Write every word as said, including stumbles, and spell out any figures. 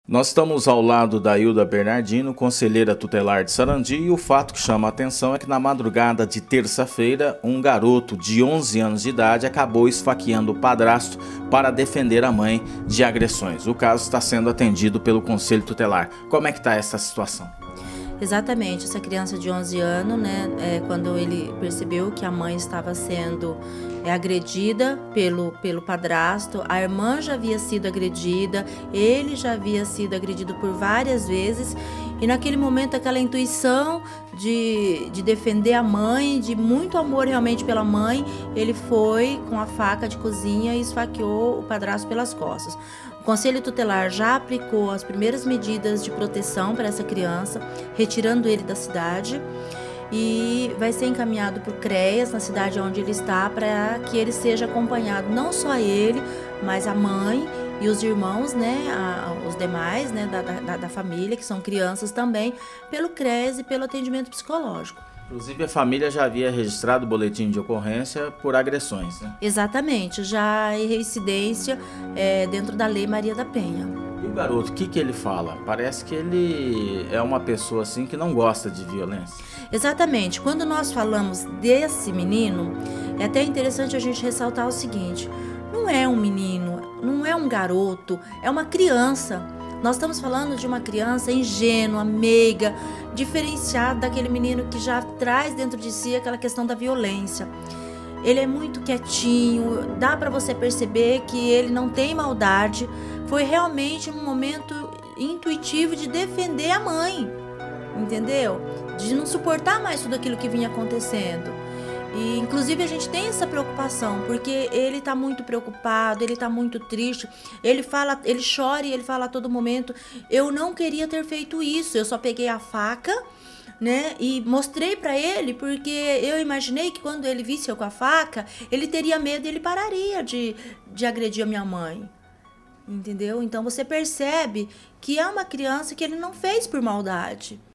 Nós estamos ao lado da Hilda Bernardino, conselheira tutelar de Sarandi, e o fato que chama a atenção é que na madrugada de terça-feira, um garoto de onze anos de idade acabou esfaqueando o padrasto para defender a mãe de agressões. O caso está sendo atendido pelo Conselho Tutelar. Como é que está essa situação? Exatamente, essa criança de onze anos, né, é, quando ele percebeu que a mãe estava sendo é, agredida pelo, pelo padrasto, a irmã já havia sido agredida, ele já havia sido agredido por várias vezes, e naquele momento aquela intuição de, de defender a mãe, de muito amor realmente pela mãe, ele foi com a faca de cozinha e esfaqueou o padrasto pelas costas. O Conselho Tutelar já aplicou as primeiras medidas de proteção para essa criança, retirando ele da cidade, e vai ser encaminhado para o CREAS, na cidade onde ele está, para que ele seja acompanhado, não só ele, mas a mãe e os irmãos, né, a, os demais, né, da, da, da família, que são crianças também, pelo CREAS e pelo atendimento psicológico. Inclusive, a família já havia registrado o boletim de ocorrência por agressões, né? Exatamente, já em reincidência é, dentro da Lei Maria da Penha. E o garoto, o que, que ele fala? Parece que ele é uma pessoa assim que não gosta de violência. Exatamente, quando nós falamos desse menino, é até interessante a gente ressaltar o seguinte: não é um menino, não é um garoto, é uma criança. Nós estamos falando de uma criança ingênua, meiga, diferenciada daquele menino que já traz dentro de si aquela questão da violência. Ele é muito quietinho, dá para você perceber que ele não tem maldade. Foi realmente um momento intuitivo de defender a mãe, entendeu? De não suportar mais tudo aquilo que vinha acontecendo. E, inclusive, a gente tem essa preocupação, porque ele está muito preocupado, ele está muito triste, ele fala, ele chora e ele fala a todo momento: eu não queria ter feito isso, eu só peguei a faca, né, e mostrei para ele, porque eu imaginei que quando ele visse eu com a faca, ele teria medo e ele pararia de, de agredir a minha mãe. Entendeu? Então você percebe que é uma criança que ele não fez por maldade.